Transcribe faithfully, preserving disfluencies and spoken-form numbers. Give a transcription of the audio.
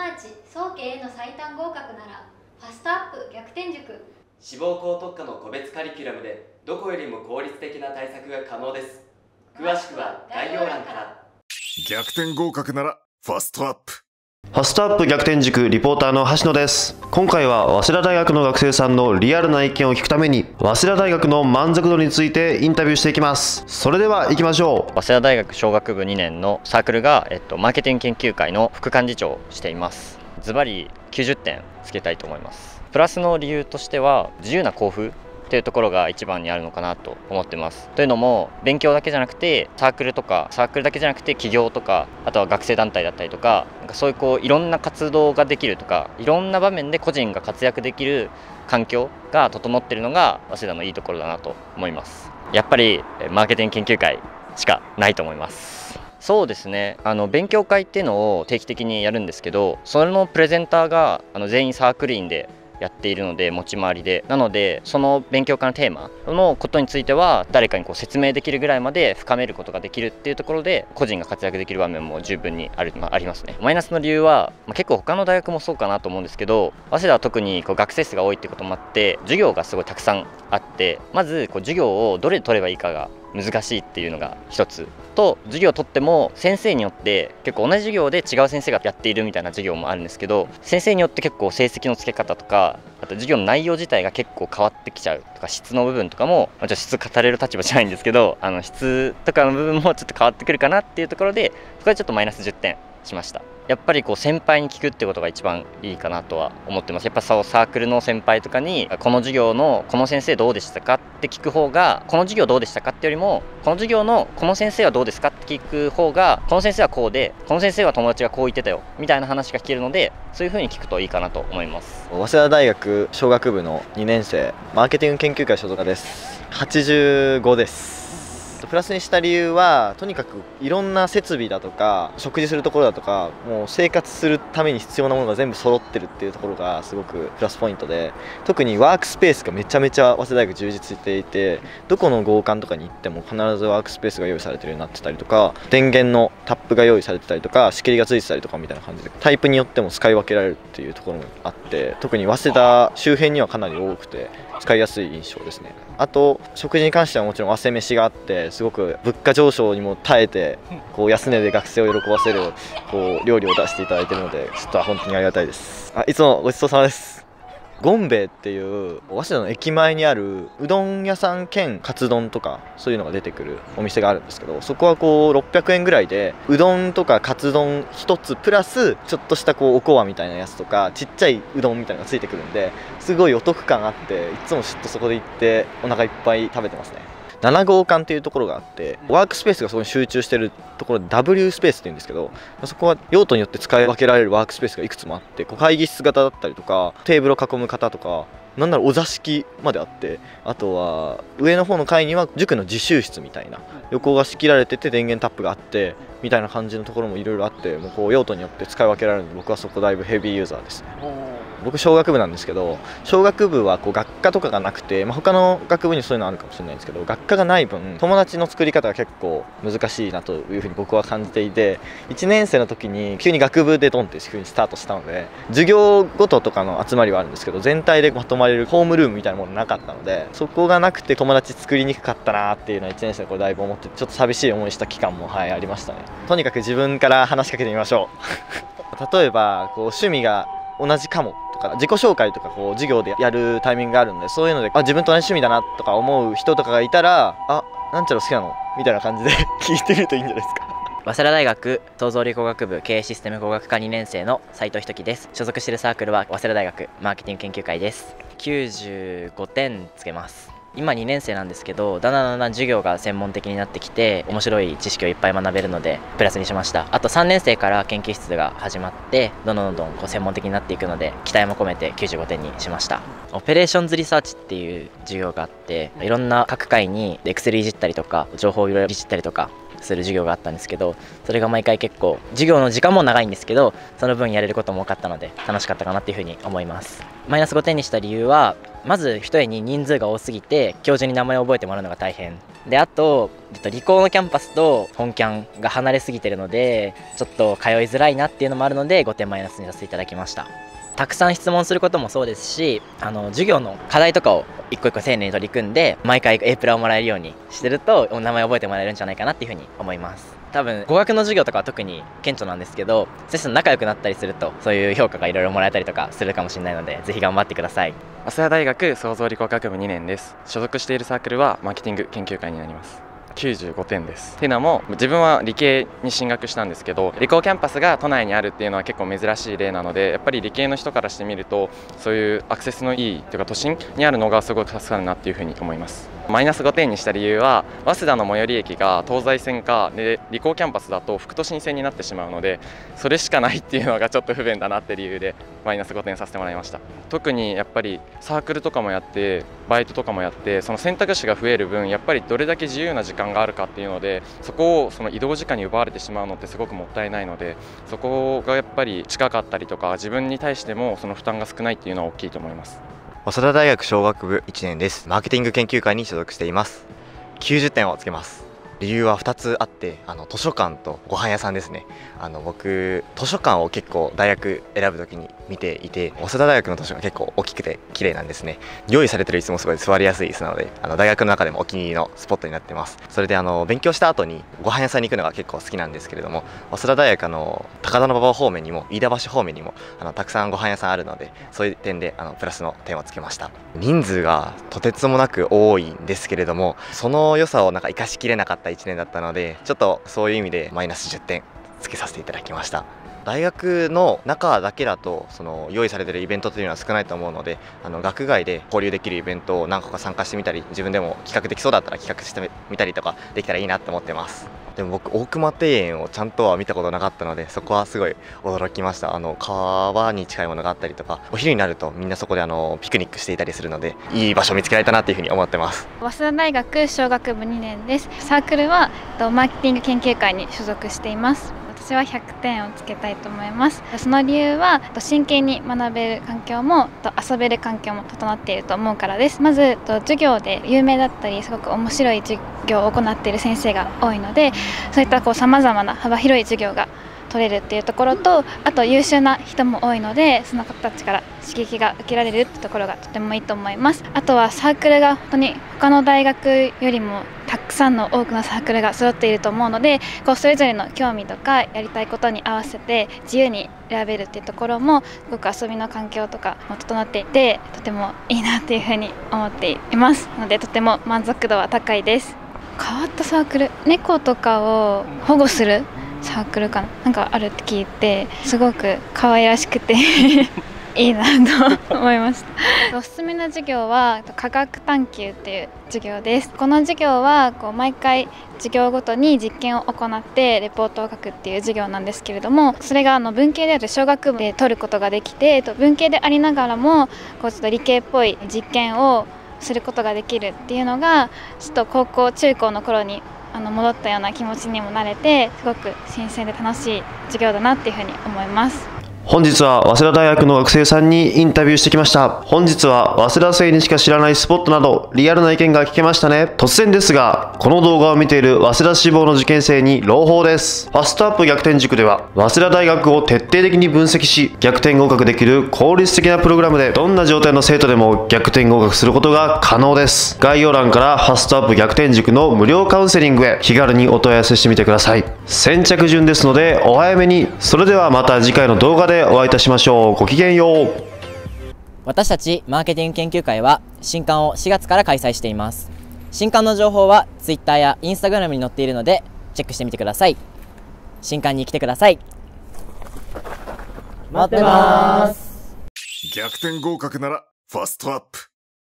なわち早期への最短合格ならファストアップ逆転塾。 志望校特化の個別カリキュラムでどこよりも効率的な対策が可能です。詳しくは概要欄から。 逆転合格ならファストアップ。 ファストアップ逆転塾リポーターの橋野です。今回は早稲田大学の学生さんのリアルな意見を聞くために早稲田大学の満足度についてインタビューしていきます。それでは行きましょう。 早稲田大学商学部にねんのサークルが、えっと、マーケティング研究会の副幹事長をしています。ズバリきゅうじゅってんつけたいと思います。プラスの理由としては自由な校風っていうところが一番にあるのかなと思ってます。というのも勉強だけじゃなくてサークルとかサークルだけじゃなくて企業とかあとは学生団体だったりとか、なんかそういうこういろんな活動ができるとかいろんな場面で個人が活躍できる環境が整っているのが早稲田のいいところだなと思います。やっぱりマーケティング研究会しかないと思います。そうですね、あの勉強会っていうのを定期的にやるんですけど、それのプレゼンターがあの全員サークル員でやっているので持ち回りで、なのでその勉強会のテーマのことについては誰かにこう説明できるぐらいまで深めることができるっていうところで個人が活躍できる場面も十分にある、まあ、ありますね。マイナスの理由は、まあ、結構他の大学もそうかなと思うんですけど、早稲田は特にこう学生数が多いっていうこともあって授業がすごいたくさんあって、まずこう授業をどれで取ればいいかが難しいっていうのが一つと、授業を取っても先生によって結構同じ授業で違う先生がやっているみたいな授業もあるんですけど、先生によって結構成績の付け方とかあと授業の内容自体が結構変わってきちゃうとか、質の部分とかも、まあ、ちょっと質語れる立場じゃないんですけど、あの質とかの部分もちょっと変わってくるかなっていうところで、そこはちょっとマイナスじゅってんしました。やっぱりこう先輩に聞くってことが一番いいかなとは思ってます。やっぱそうサークルの先輩とかにこの授業のこの先生どうでしたかって聞く方が、この授業どうでしたかってよりもこの授業のこの先生はどうですかって聞く方が、この先生はこうでこの先生は友達がこう言ってたよみたいな話が聞けるので、そういう風に聞くといいかなと思います。 早稲田大学商学部のにねん生、マーケティング研究会所属です。はちじゅうごです。プラスにした理由は、とにかくいろんな設備だとか食事するところだとか、もう生活するために必要なものが全部揃ってるっていうところがすごくプラスポイントで、特にワークスペースがめちゃめちゃ早稲田大学充実していて、どこの合館とかに行っても必ずワークスペースが用意されてるようになってたりとか、電源のタップが用意されてたりとか仕切りがついてたりとかみたいな感じで、タイプによっても使い分けられるっていうところもあって、特に早稲田周辺にはかなり多くて使いやすい印象ですね。あと食事に関してはもちろん早稲飯があって、すごく物価上昇にも耐えてこう安値で学生を喜ばせるこう料理を出していただいているので、ちょっと本当にありがたいです。あ、いつもごちそうさまです。ゴンベイっていう早稲田の駅前にあるうどん屋さん兼カツ丼とかそういうのが出てくるお店があるんですけど、そこはこうろっぴゃくえんぐらいでうどんとかカツ丼ひとつプラスちょっとしたこうおこわみたいなやつとかちっちゃいうどんみたいなのがついてくるんで、すごいお得感あって、いつもちょっとそこで行ってお腹いっぱい食べてますね。なな号館っていうところがあって、ワークスペースがそこに集中してるところで ダブリュー スペースっていうんですけど、そこは用途によって使い分けられるワークスペースがいくつもあって、こう会議室型だったりとかテーブルを囲む方とか、なんならお座敷まであって、あとは上の方の階には塾の自習室みたいな横が仕切られてて電源タップがあってみたいな感じのところもいろいろあって、もうこう用途によって使い分けられるので、僕はそこだいぶヘビーユーザーですね。僕商学部なんですけど、商学部はこう学科とかがなくて、まあ、他の学部にそういうのあるかもしれないんですけど、学科がない分友達の作り方が結構難しいなというふうに僕は感じていて、いちねん生の時に急に学部でドンっていうふうにスタートしたので、授業ごととかの集まりはあるんですけど、全体でまとまれるホームルームみたいなものなかったので、そこがなくて友達作りにくかったなっていうのはいちねん生の頃だいぶ思って、ちょっと寂しい思いした期間も、はい、ありましたね。とにかく自分から話しかけてみましょう例えばこう趣味が同じかもとか、自己紹介とかこう授業でやるタイミングがあるので、そういうのであ自分と同じ趣味だなとか思う人とかがいたら、あ、なんちゃら好きなのみたいな感じで聞いてみるといいんじゃないですか。 早稲田大学創造理工学部経営システム工学科にねん生の斉藤仁樹です。所属しているサークルは早稲田大学マーケティング研究会です。きゅうじゅうごてんつけます。今にねん生なんですけど、だんだんだんだん授業が専門的になってきて面白い知識をいっぱい学べるのでプラスにしました。あとさんねん生から研究室が始まってどんどんどんどんこう専門的になっていくので、期待も込めてきゅうじゅうごてんにしました。オペレーションズリサーチっていう授業があって、いろんな各回に エクセル いじったりとか情報をいろいろいじったりとかする授業があったんですけど、それが毎回結構授業の時間も長いんですけど、その分やれることも多かったので楽しかったかなっていうふうに思います。マイナスごてんにした理由は、 まず一重に人数が多すぎて教授に名前を覚えてもらうのが大変で、あと、えっと、理工のキャンパスと本キャンが離れすぎてるのでちょっと通いづらいなっていうのもあるのでごてんマイナスにさせていただきました。たくさん質問することもそうですし、あの授業の課題とかを一個一個丁寧に取り組んで毎回 A プラをもらえるようにしてるとお名前を覚えてもらえるんじゃないかなっていうふうに思います。多分語学の授業とかは特に顕著なんですけど、先生と仲良くなったりするとそういう評価がいろいろもらえたりとかするかもしれないので、ぜひ頑張ってください。 早稲田大学創造理工学部にねんです。所属しているサークルはマーケティング研究会になります。きゅうじゅうごてんです。っていうのも自分は理系に進学したんですけど、理工キャンパスが都内にあるっていうのは結構珍しい例なので、やっぱり理系の人からしてみるとそういうアクセスのいいというか都心にあるのがすごく助かるなっていうふうに思います。マイナスごてんにした理由は、早稲田の最寄り駅が東西線かで理工キャンパスだと副都心線になってしまうので、それしかないっていうのがちょっと不便だなって理由でマイナスごてんさせてもらいました。特にやっぱりサークルとかもやってバイトとかもやって、その選択肢が増える分やっぱりどれだけ自由な時間があるかっていうので、そこをその移動時間に奪われてしまうのってすごくもったいないので、そこがやっぱり近かったりとか自分に対してもその負担が少ないっていうのは大きいと思います。 早稲田大学商学部いちねんです。マーケティング研究会に所属しています。きゅうじゅってんをつけます。理由はふたつあって、あの図書館とご飯屋さんですね。あの僕図書館を結構大学選ぶときに見ていて、早稲田大学の図書館結構大きくて綺麗なんですね。用意されてる椅子もすごい座りやすい椅子なので、あの大学の中でもお気に入りのスポットになってます。それであの勉強した後にご飯屋さんに行くのが結構好きなんですけれども、早稲田大学の高田馬場方面にも飯田橋方面にもあのたくさんご飯屋さんあるので、そういう点であのプラスの点をつけました。人数がとてつもなく多いんですけれども、その良さをなんか生かしきれなかったいちねんだったので、ちょっとそういう意味でマイナスじゅってんつけさせていただきました。大学の中だけだとその用意されているイベントというのは少ないと思うので、あの学外で交流できるイベントを何個か参加してみたり、自分でも企画できそうだったら企画してみたりとかできたらいいなと思ってます。でも僕大隈庭園をちゃんとは見たことなかったので、そこはすごい驚きました。あの川に近いものがあったりとか、お昼になるとみんなそこであのピクニックしていたりするので、いい場所を見つけられたなというふうに思ってます。 早稲田大学商学部にねんです。サークルはマーケティング研究会に所属しています。私はひゃくてんをつけたいと思います。その理由は真剣に学べる環境も遊べる環境も整っていると思うからです。まず授業で有名だったりすごく面白い授業を行っている先生が多いので、そういったさまざまな幅広い授業が取れるっていうところと、あと優秀な人も多いので、その方たちから刺激が受けられるってところがとてもいいと思います。あとはサークルが本当に他の大学よりもたくさんの多くのサークルが揃っていると思うので、こうそれぞれの興味とかやりたいことに合わせて自由に選べるっていうところも、すごく遊びの環境とかも整っていて、とてもいいなっていうふうに思っていますので、とても満足度は高いです。変わったサークル、猫とかを保護するサークルかな、なんかあるって聞いて、すごく可愛らしくていいなと思いましたおすすめの授業は科学探究っていう授業です。この授業はこう毎回授業ごとに実験を行ってレポートを書くっていう授業なんですけれども、それがあの文系である商学部で取ることができて、文系でありながらもこうちょっと理系っぽい実験をすることができるっていうのが、ちょっと高校中高の頃にあの戻ったような気持ちにもなれて、すごく新鮮で楽しい授業だなっていうふうに思います。 本日は早稲田大学の学生さんにインタビューしてきました。本日は早稲田生にしか知らないスポットなどリアルな意見が聞けましたね。突然ですが、この動画を見ている早稲田志望の受験生に朗報です。ファストアップ逆転塾では早稲田大学を徹底的に分析し、逆転合格できる効率的なプログラムでどんな状態の生徒でも逆転合格することが可能です。概要欄からファストアップ逆転塾の無料カウンセリングへ気軽にお問い合わせしてみてください。先着順ですのでお早めに。それではまた次回の動画でお会いいたしましょう。ごきげんよう。 私たちマーケティング研究会は新刊をしがつから開催しています。新刊の情報は ツイッター や インスタグラム に載っているのでチェックしてみてください。新刊に来てください。待ってます。 逆転合格ならファストアップ。